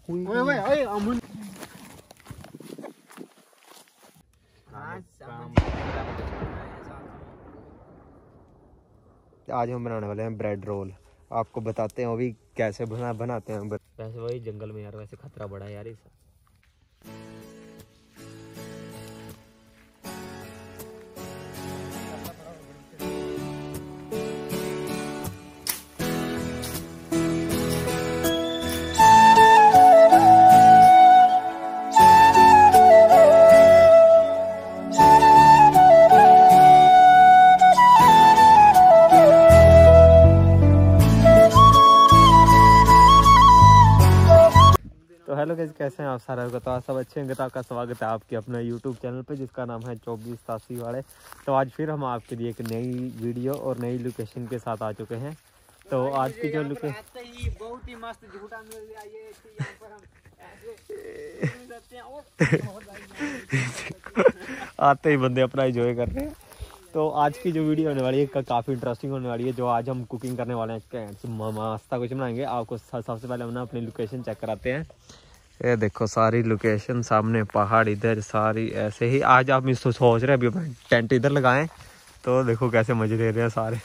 आज हम बनाने वाले हैं ब्रेड रोल। आपको बताते हैं वो भी कैसे बनाते हैं। वैसे वही जंगल में यार, वैसे खतरा बड़ा है यार इस। तो हेलो गाइस, कैसे हैं आप सारे को? तो आप सब अच्छे होंगे। तो आपका स्वागत है आपके अपने YouTube चैनल पे जिसका नाम है 2487 वाले। तो आज फिर हम आपके लिए एक नई वीडियो और नई लोकेशन के साथ आ चुके हैं। तो आज की जो लोकेशन बहुत ही मस्त झूठा मिल गया ये यहाँ पर हम आते ही बंदे अपना एंजॉय कर रहे हैं। तो आज की जो वीडियो होने वाली है काफ़ी इंटरेस्टिंग होने वाली है। जो आज हम कुकिंग करने वाले हैं, नाश्ता कुछ बनाएंगे। आपको सबसे पहले हम ना अपनी लोकेशन चेक कराते हैं। ये देखो सारी लोकेशन सामने, पहाड़ इधर, सारी ऐसे ही। आज आप इसको सोच रहे हैं अभी टेंट इधर लगाएं, तो देखो कैसे मजे ले रहे हैं सारे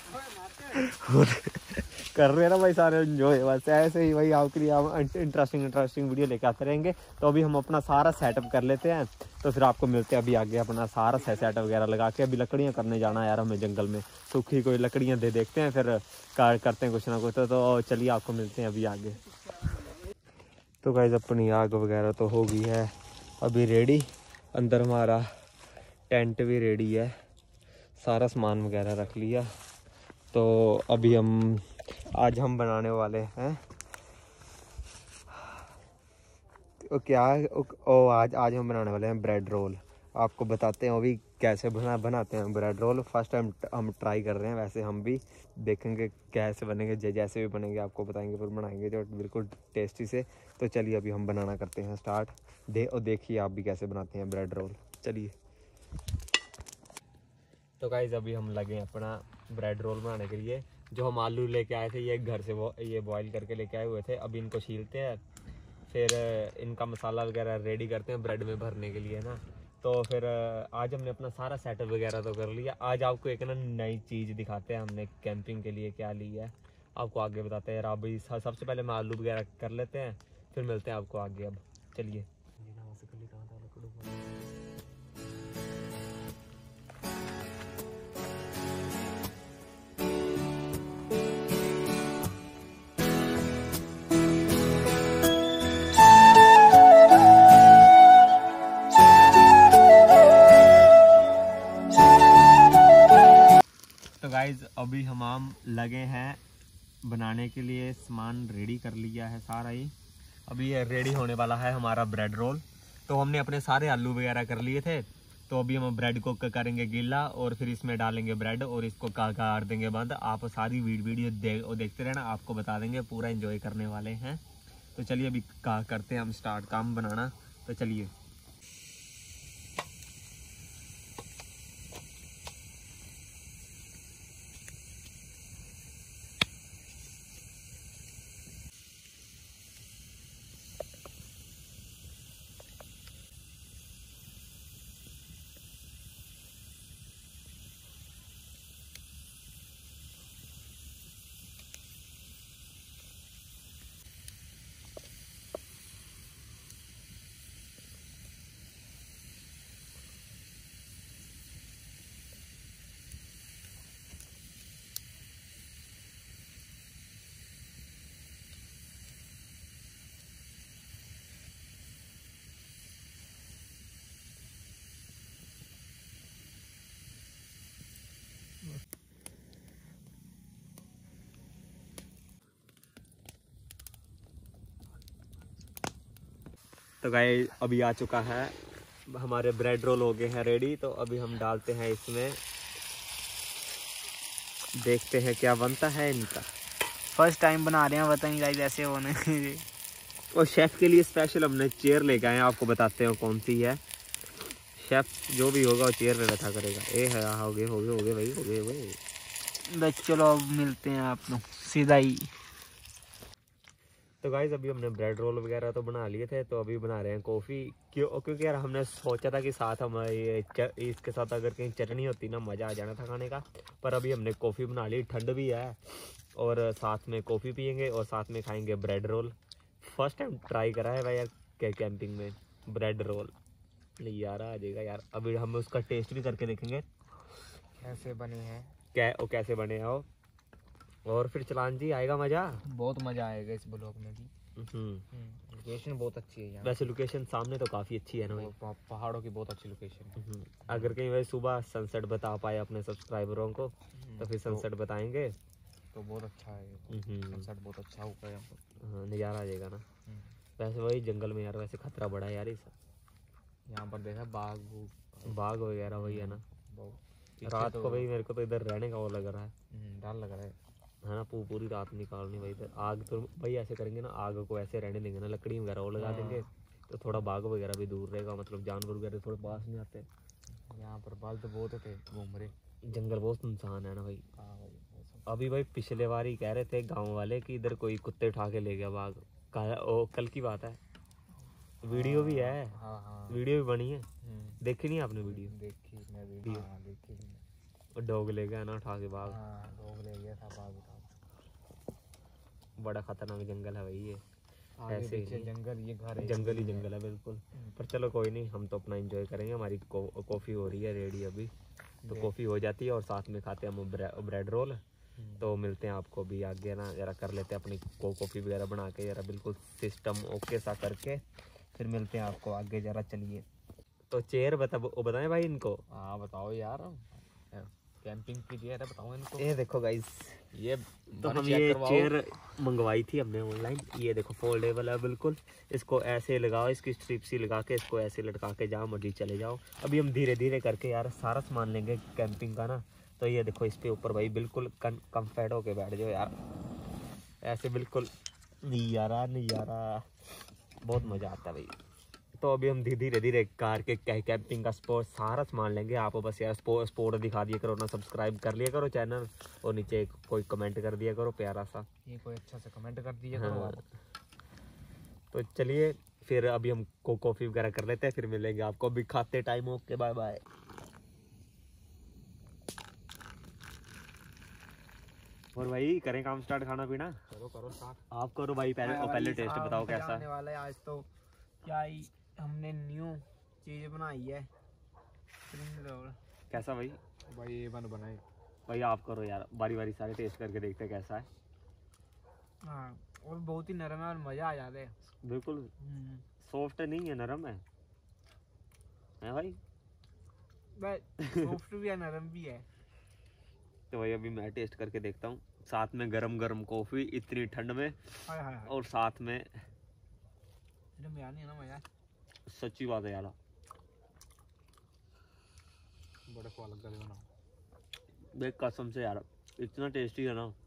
कर रहे हैं ना भाई सारे एंजॉय। बस ऐसे ही भाई आपके लिए हम इंटरेस्टिंग वीडियो लेके आते रहेंगे। तो अभी हम अपना सारा सेटअप कर लेते हैं, तो फिर आपको मिलते हैं अभी आगे। अपना सारा सेटअप वगैरह लगा के अभी लकड़ियाँ करने जाना है यार हमें जंगल में। सूखी कोई लकड़ियाँ देखते हैं, फिर करते हैं कुछ ना कुछ। तो चलिए आपको मिलते हैं अभी आगे। तो गाइस अपनी आग वगैरह तो हो गई है अभी रेडी। अंदर हमारा टेंट भी रेडी है, सारा सामान वगैरह रख लिया। तो अभी आज हम बनाने वाले हैं आज हम बनाने वाले हैं ब्रेड रोल। आपको बताते हैं वो भी कैसे बनाते हैं ब्रेड रोल। फर्स्ट टाइम हम ट्राई कर रहे हैं। वैसे हम भी देखेंगे कैसे बनेंगे, जैसे भी बनेंगे आपको बताएंगे, फिर बनाएंगे जो बिल्कुल टेस्टी से। तो चलिए अभी हम बनाना करते हैं स्टार्ट। देखिए आप भी कैसे बनाते हैं ब्रेड रोल। चलिए। तो गाइस अभी हम लगे हैं अपना ब्रेड रोल बनाने के लिए। जो हम आलू लेके आए थे ये घर से ये बॉईल करके लेके आए हुए थे। अभी इनको छीलते हैं, फिर इनका मसाला वगैरह रेडी करते हैं ब्रेड में भरने के लिए ना। तो फिर आज हमने अपना सारा सेटअप वगैरह तो कर लिया। आज आपको एक ना नई चीज़ दिखाते हैं हमने कैंपिंग के लिए क्या ली है, आपको आगे बताते हैं। अभी सबसे पहले हम आलू वगैरह कर लेते हैं, फिर मिलते हैं आपको आगे। अब चलिए। तो गाइज अभी हम लगे हैं बनाने के लिए। सामान रेडी कर लिया है सारा ही। अभी ये रेडी होने वाला है हमारा ब्रेड रोल। तो हमने अपने सारे आलू वगैरह कर लिए थे। तो अभी हम ब्रेड को करेंगे गीला और फिर इसमें डालेंगे ब्रेड और इसको काट देंगे बंद। आप सारी वीडियो देखते रहना, आपको बता देंगे, पूरा एंजॉय करने वाले हैं। तो चलिए अभी करते हैं हम स्टार्ट काम बनाना। तो चलिए। तो गाइस अभी आ चुका है, हमारे ब्रेड रोल हो गए हैं रेडी। तो अभी हम डालते हैं इसमें, देखते हैं क्या बनता है इनका। फर्स्ट टाइम बना रहे हैं, बताएंगे गाइस ऐसे होने। और शेफ के लिए स्पेशल हमने चेयर लेके आए हैं, आपको बताते हैं कौन सी है। शेफ जो भी होगा वो चेयर पे बैठा करेगा। है हो गए भाई, हो गए। बस चलो अब मिलते हैं आप लोग सीधा ही। तो गाइस अभी हमने ब्रेड रोल वगैरह तो बना लिए थे, तो अभी बना रहे हैं कॉफ़ी। क्योंकि यार हमने सोचा था कि साथ हम इसके साथ अगर कहीं चटनी होती ना मज़ा आ जाना था खाने का। पर अभी हमने कॉफ़ी बना ली, ठंड भी है और साथ में कॉफ़ी पियेंगे और साथ में खाएंगे bread roll. First time try करा है भाई यार कैंपिंग में ब्रेड रोल। नहीं यार आ जाएगा यार, अभी हम उसका टेस्ट भी करके देखेंगे कैसे बने हैं, कैसे बने हो। और फिर चलान जी आएगा मज़ा, बहुत मजा आएगा इस ब्लॉग में भी। लोकेशन बहुत अच्छी है यहाँ। वैसे लोकेशन सामने तो काफ़ी अच्छी है ना भाई, पहाड़ों की बहुत अच्छी लोकेशन है। अगर कहीं वैसे सुबह सनसेट बता पाए अपने सब्सक्राइबरों को तो फिर सनसेट बताएंगे तो बहुत अच्छा है, सनसेट बहुत अच्छा होगा यहाँ पर। हाँ नज़ारा आ जाएगा ना। वैसे वही जंगल में यार वैसे खतरा बड़ा है यार इस यहाँ पर देखा बाघ वगैरह वही है ना। रात को भाई मेरे को तो इधर रहने का वो लग रहा है, डर लग रहा है ना। पूरी रात निकालनी भाई इधर। आग तो भाई ऐसे करेंगे ना, आग को ऐसे रहने देंगे ना, लकड़ी वगैरह वो लगा देंगे तो थोड़ा बाघ वगैरह भी दूर रहेगा, मतलब जानवर वगैरह थोड़े पास नहीं आते। यहाँ पर बाल तो बहुत थे घूम रहे, जंगल बहुत इंसान है ना भाई। हाँ भाई। अभी भाई पिछले बार ही कह रहे थे गांव वाले कि इधर कोई कुत्ते उठा के ले गया बाघ। कल की बात है, वीडियो भी है। वीडियो भी बनी है, देखी नहीं आपने वीडियो? देखी मैं वीडियो, देखी। डॉग ले गया ना उठा के बाघ, डॉग ले गया था बाघ उठा। बड़ा खतरनाक जंगल है भाई ये। ऐसे जंगल, ये घर है, जंगल ही जंगल है बिल्कुल। पर चलो कोई नहीं, हम तो अपना एंजॉय करेंगे। हमारी कॉफ़ी हो रही है रेडी अभी, तो कॉफ़ी हो जाती है और साथ में खाते हैं हम ब्रेड रोल। तो मिलते हैं आपको भी आगे ना, जरा कर लेते हैं अपनी कॉफ़ी वगैरह बना के, जरा बिल्कुल सिस्टम ओके सा करके फिर मिलते हैं आपको आगे। जरा चलिए तो चेयर बताएं भाई इनको। हाँ बताओ यार, कैंपिंग की चेयर है, बताओ इनको। ये देखो गाइस, ये तो हम ये चेयर मंगवाई थी हमने ऑनलाइन। ये देखो फोल्डेबल है बिल्कुल। इसको ऐसे लगाओ, इसकी स्ट्रिप सी लगा के इसको ऐसे लटका के जाओ मर्जी चले जाओ। अभी हम धीरे धीरे करके यार सारा सामान लेंगे कैंपिंग का ना। तो ये देखो इस पे ऊपर भाई बिल्कुल कंफर्ट होके बैठ जाओ यार, ऐसे बिल्कुल नज़ारा बहुत मज़ा आता है भाई। तो अभी हम धीरे धीरे कार के कैंपिंग का सारा सामान लेंगे। आप बस यार स्पोर्ट दिखा दिया करो ना, सब्सक्राइब कर लिया करो चैनल और नीचे कोई कमेंट कर दिया करो प्यारा सा, ये कोई अच्छा सा कमेंट कर दिया करो। हाँ। तो चलिए फिर अभी हम कॉफ़ी वगैरह कर लेते हैं, फिर मिलेंगे आपको अभी खाते टाइम। Okay bye bye. और भाई करें काम स्टार्ट, खाना पीना करो स्टार्ट। आप करो भाई, पहले टेस्ट बताओ कैसा है वाला है। आज तो क्या ही हमने न्यू चीज बनाई है, स्प्रिंग रोल। कैसा भाई? भाई ये बनाए भाई आप करो यार, बारी बारी सारे टेस्ट करके देखते हैं कैसा है। हाँ, और बहुत ही नरम है और मजा आ जाता है बिल्कुल सॉफ्ट नहीं है, नरम है भाई। सॉफ्ट भी है नरम भी है। तो भाई अभी मैं टेस्ट करके देखता हूँ, साथ में गरम गरम कॉफी इतनी ठंड में। हाय। और साथ में नहीं है ना मजा, सच्ची बात है यार, बड़ा स्वाद लग रहा है ना देख कसम से यार, इतना टेस्टी है ना।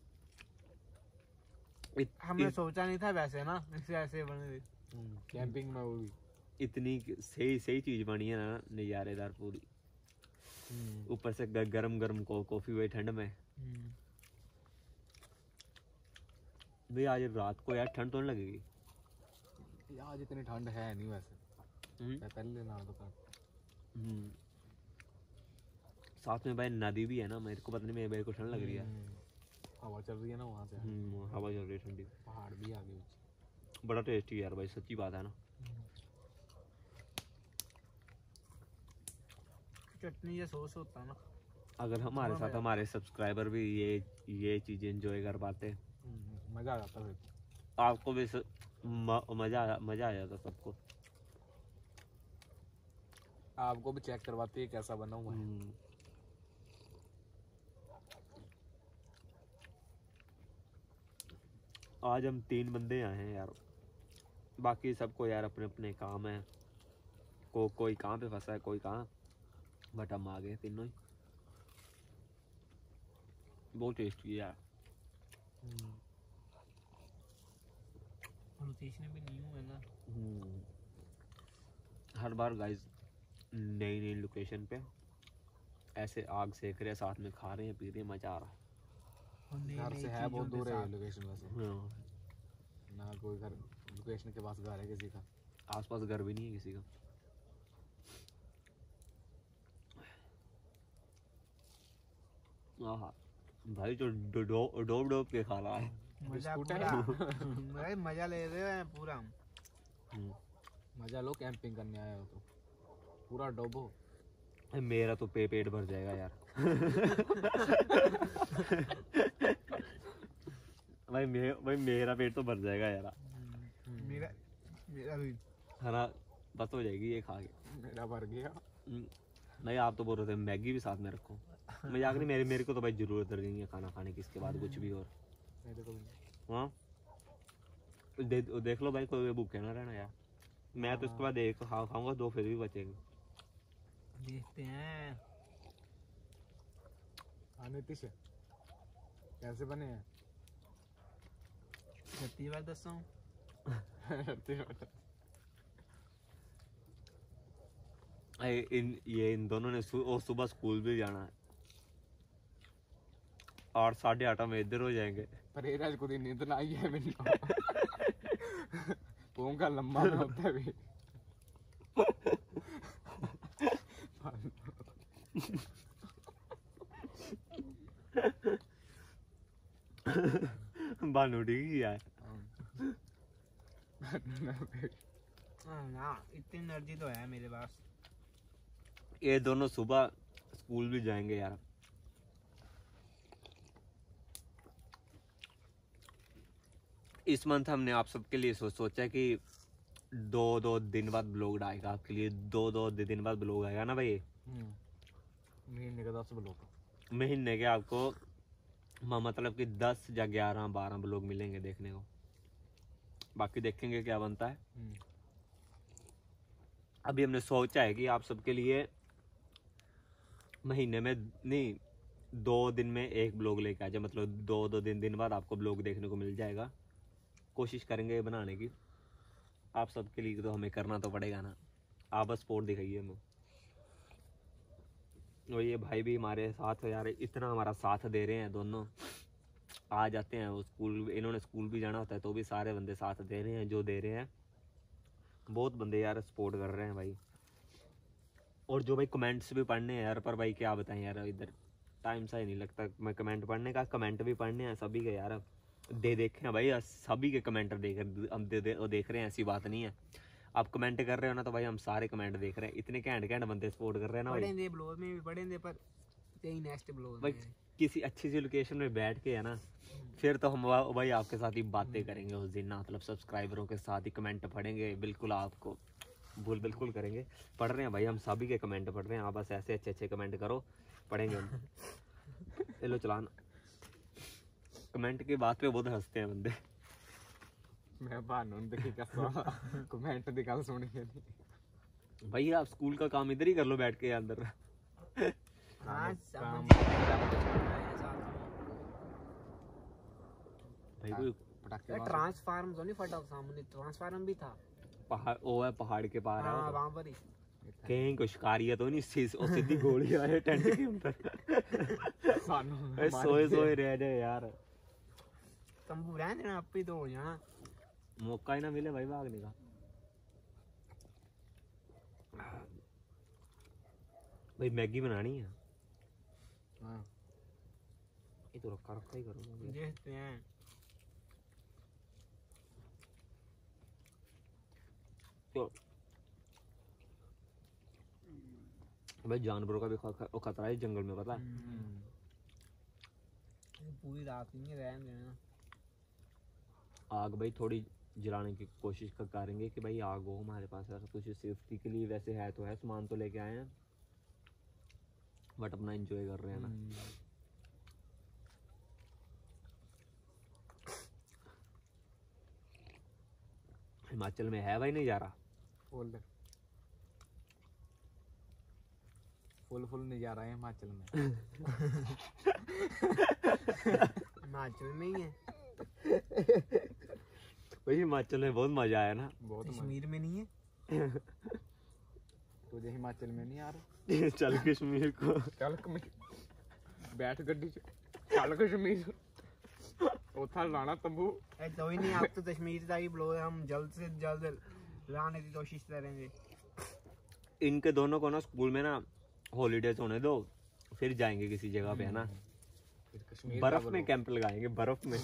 हमने सोचा नहीं था वैसे ना, इससे ऐसे बने कैंपिंग में। वो भी इतनी सही चीज बनी है ना, नज़ारेदार पूरी। ऊपर से गरम गरम कॉफी हुई ठंड में। भाई आज रात को यार ठंड तो नहीं लगेगी? आज इतनी ठंड है नहीं वैसे, पहले ना तो साथ में भाई नदी भी है ना, मेरे को पता नहीं, मेरे को ठंड लग रही है। हवा चल रही है ना वहाँ से, हवा चल रही है ठंडी, पहाड़ भी आगे। बड़ा टेस्टी यार भाई, सच्ची बात है ना। चटनी या सॉस होता ना, अगर हमारे साथ हमारे सब्सक्राइबर भी ये चीजें एंजॉय कर पाते, मजा आ जाता है। आपको भी मजा आ जाता सबको। आपको भी चेक करवाते हैं कैसा बना हुआ है। आज हम 3 बंदे आए हैं यार, बाकी सबको यार अपने अपने काम है। कोई कहाँ पे फंसा है, कोई कहाँ, बट हम आ गए तीनों ही। बहुत टेस्टी है यार। लोकेशन भी न्यू है ना। हर बार गाइस नई लोकेशन पे ऐसे आग सेक रहे हैं, साथ में खा रहे हैं, पी रहे हैं, मजा आ रहा है। घर से है बहुत दूर है लोकेशन वैसे। ना कोई घर लोकेशन के पास घर है किसी का, आसपास घर भी नहीं है किसी का। आहा भाई तो डोब डोब के खा रहा है। मजा बिस्कुट है। पूरा भाई मजा ले रहे हैं पूरा। मजा लो, कैंपिंग करने आए हो तो पूरा डोबो। मेरा तो पेट भर जाएगा यार। भाई मेरा पेट तो भर जाएगा यार। मेरा मेरा भी है ना, बस हो जाएगी ये खा के। मेरा भर गया। नहीं आप तो बोल रहे थे मैगी भी साथ में रखो। मजाक नहीं, मेरे को तो भाई जरूरत नहीं है खाना खाने की इसके बाद कुछ भी। और मेरे को भी। हाँ देख लो भाई, कोई भूखे ना रहना यार। मैं तो इसके बाद एक खाऊंगा, 2 फिर भी बचेंगे। देखते हैं। हाँ नीतीश कैसे बने हैं? छत्ती बार दसो। इन दोनों ने सुबह स्कूल भी जाना है। 8 साढ़े 8 में इधर हो जाएंगे। पर ये आज को नींद ना आई है मैंने। पोंगा लंबा में होता है भी। बानू ठीक ही है। ना इतनी एनर्जी तो है मेरे पास। ये दोनों सुबह स्कूल भी जाएंगे यार। इस मंथ हमने आप सबके लिए सोचा कि 2 दिन बाद ब्लॉग आएगा आपके लिए। 2 दिन बाद ब्लॉग आएगा ना भाई। महीने का 10 ब्लॉग, महीने के आपको मतलब कि 10 या 11-12 ब्लॉग मिलेंगे देखने को। बाकी देखेंगे क्या बनता है। अभी हमने सोचा है कि आप सबके लिए महीने में नहीं 2 दिन में एक ब्लॉग लेके आ जाए। मतलब 2 दिन बाद आपको ब्लॉग देखने को मिल जाएगा। कोशिश करेंगे बनाने की। आप सबके लिए तो हमें करना तो पड़ेगा ना। आप बस सपोर्ट दिखाइए हमें। और ये भाई भी हमारे साथ यार, इतना हमारा साथ दे रहे हैं। दोनों आ जाते हैं वो स्कूल, इन्होंने स्कूल भी जाना होता है तो भी सारे बंदे साथ दे रहे हैं जो दे रहे हैं। बहुत बंदे यार सपोर्ट कर रहे हैं भाई। और जो भाई कमेंट्स भी पढ़ने हैं यार, पर भाई क्या बताएं यार, इधर टाइम सा ही नहीं लगता मैं कमेंट पढ़ने का। कमेंट भी पढ़ने हैं सभी के यार, देखे हैं भाई, सभी के कमेंट हम देख रहे हैं। ऐसी बात नहीं है, आप कमेंट कर रहे हो ना तो भाई हम सारे कमेंट देख रहे हैं। इतने घैंट बंदे सपोर्ट कर रहे हैं ना भाई। पढ़ेंगे ब्लॉग में भी पढ़ेंगे, पर यही नेक्स्ट ब्लॉग भाई में किसी अच्छी सी लोकेशन में बैठ के है ना, फिर तो हम भाई आपके साथ ही बातें करेंगे उस दिन ना। मतलब सब्सक्राइबरों के साथ ही कमेंट पढ़ेंगे। बिल्कुल आपको बिल्कुल करेंगे। पढ़ रहे हैं भाई, हम सभी के कमेंट पढ़ रहे हैं। आप बस ऐसे अच्छे कमेंट करो, पढ़ेंगे हम। लो चलान। कमेंट की बात पे बहुत हंसते हैं बंदे। मैं बानू देखी कैसा कमेंट दी गल सुन के नहीं। भाई आप स्कूल का काम इधर ही कर लो बैठ के अंदर। हाँ काम भाई कोई पटाखे ट्रांसफार्म तो नहीं फटा, सामने ट्रांसफार्म भी था। पहाड़ वो है, पहाड़ के पार है हाँ वो तो। वहाँ पर ही कहीं कुछ शिकारिया तो नहीं, सीधी गोली आए टेंट के अंदर। सोए रह जाए यार। तंबू रहने देना, आप ही तो हो जाना। मौका ही ना मिले भाई भागने का। भाई मैगी बनानी है। हाँ ये तो रखा ही करो। देखते हैं। तो भाई जानवरों का भी खतरा है जंगल में, पता है। पूरी रात नहीं रहने देना। आग भाई थोड़ी जलाने की कोशिश करेंगे कि भाई आग हो हमारे पास। ऐसा कुछ सेफ्टी के लिए वैसे है तो है, सामान तो लेके आए हैं, बट अपना एंजॉय कर रहे हैं ना। हिमाचल में है भाई नज़ारा। फुल नज़ारा है हिमाचल में। हिमाचल में ही है भाई, हिमाचल में बहुत मजा आया ना। बहुत कश्मीर में नहीं है। तुझे हिमाचल में नहीं आ रहा? चल कश्मीर को। चल बैठ गड्डी चल कश्मीर। उथा लाना तंबू। कोई नहीं, आप तो कश्मीर का ही ब्लॉग है, हम जल्द से जल्द लाने की कोशिश करेंगे। इनके दोनों को ना स्कूल में ना हॉलीडेज होने दो, फिर जाएंगे किसी जगह पे, है ना, बर्फ में कैंप लगाएंगे, बर्फ में।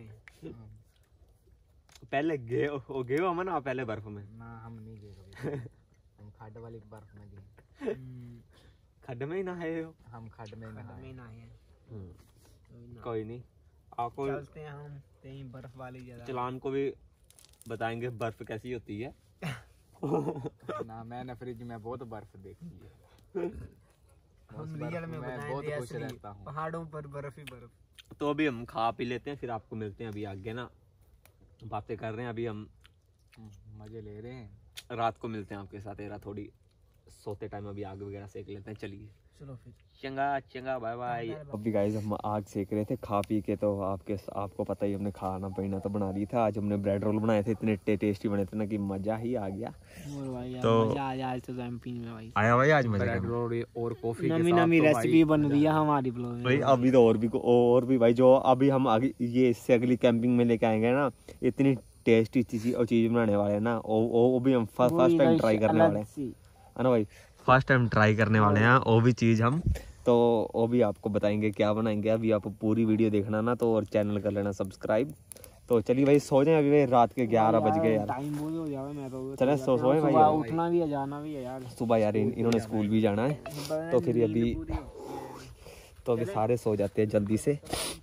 पहले गए हो अमन आप पहले बर्फ में? ना हम नहीं गए कभी। हम खड्ड वाली बर्फ में गए। खड्ड में ही नहाए हो? हम खड्ड में नहाए। कोई नहीं, आपको चलते हैं हम कहीं बर्फ वाली जगह। चलान को भी बताएंगे बर्फ कैसी होती है। ना मैंने फ्रिज में बहुत बर्फ देखी है। हम रियल में बहुत खुश रहता हूँ। पहाड़ों पर बर्फ ही बर्फ। तो अभी हम खा पी लेते हैं, फिर आपको मिलते हैं अभी आगे ना, बातें कर रहे हैं अभी हम, मजे ले रहे हैं। रात को मिलते हैं आपके साथ, एरा थोड़ी सोते टाइम अभी आग वगैरह सेक लेते हैं। चलिए चलो फिर, चंगा चंगा, बाय बाय। अभी गाइस हम आग सेक रहे थे खा पी के, तो आपको पता ही हमने खाना पीना तो बना लिया था। आज हमने ब्रेड रोल बनाए थे, इतने टेस्टी बने थे ना कि मजा ही आ गया। तो मजा आया आज तो एमपी में भाई, आया भाई आज मजा। ब्रेड रोल और कॉफी के नमी साथ नमी तो रेसिपी बन रही है हमारी ब्लॉग में भाई। अभी तो और भी भाई, जो अभी हम आगे ये इससे अगली कैंपिंग में लेके आएंगे ना, इतनी टेस्टी चीज बनाने वाले हैं ना, वो भी हम फर्स्ट टाइम ट्राई करने वाले हैं, है ना भाई। फर्स्ट टाइम ट्राई करने वाले हैं वो भी चीज़ हम, तो वो भी आपको बताएंगे क्या बनाएंगे। अभी आप पूरी वीडियो देखना ना, तो और चैनल कर लेना सब्सक्राइब। तो चलिए भाई सो जाए, अभी भाई रात के 11 बज गए यार, टाइम बहुत हो जावे। मैं तो चले सोए भाई, उठना भी है जाना भी है यार सुबह यार, इन्होंने स्कूल भी जाना है, तो फिर अभी सारे सो जाते हैं जल्दी से।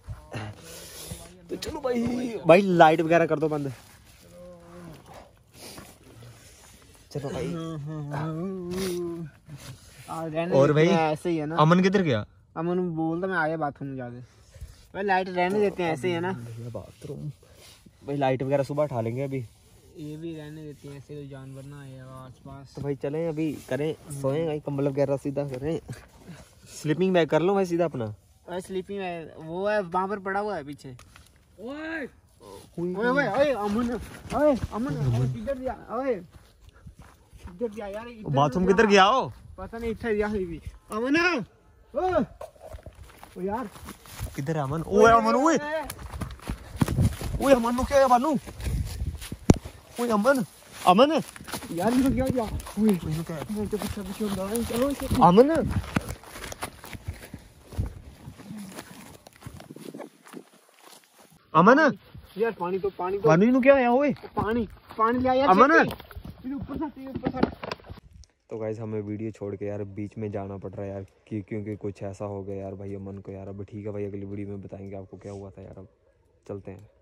तो चलो भाई लाइट वगैरह कर दो बंद। चलो भाई। और भाई ऐसे ही है ना, अमन किधर गया? अमन बोलता मैं आया बाथरूम जाके। भाई लाइट रहने देते हैं, ऐसे ही है ना बाथरूम। भाई लाइट वगैरह सुबह उठा लेंगे, अभी ये भी रहने देते हैं, ऐसे कोई जानवर ना आए आसपास। तो भाई चलें अभी, करें सोएं भाई, कंबल वगैरह सीधा करें, स्लीपिंग बैग कर लो भाई सीधा अपना। स्लीपिंग बैग वो है वहाँ पर पड़ा हुआ है पीछे। ओए ओए ओए अमन, ओए अमन इधर जा, ओए इधर जा यार, बाथरूम किधर गया हो? पता नहीं, इधर जा भी अमन। ओ यार किधर है अमन? ओए अमन, ओए ओए अमन नु क्या है बानू? ओए अमन अमन यार इनको क्या किया? ओए इनको क्या है? मैं तो पीछे होगा। चलो इसे अमन अमन यार, पानी तो बानू नु क्या है? ओए पानी ले यार अमन। ऊपर से। तो गाइस हमें वीडियो छोड़ के यार बीच में जाना पड़ रहा है यार, क्योंकि कुछ ऐसा हो गया यार भाई अमन को यार। अब ठीक है भाई, अगली वीडियो में बताएंगे आपको क्या हुआ था यार। अब चलते हैं।